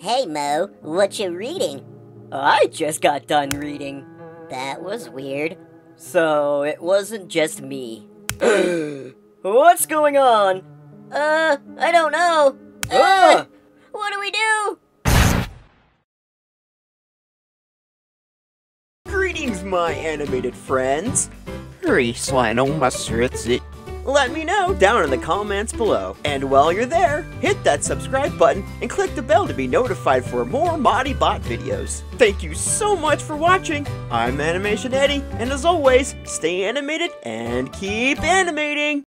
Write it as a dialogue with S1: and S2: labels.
S1: Hey Mo, what you reading?
S2: I just got done reading.
S1: That was weird.
S2: So it wasn't just me. What's going on?
S1: I don't know. What do we do?
S3: Greetings, my animated friends! Let me know down in the comments below. And while you're there, hit that subscribe button and click the bell to be notified for more ModiBot videos. Thank you so much for watching. I'm Animation Eddie, and as always, stay animated and keep animating!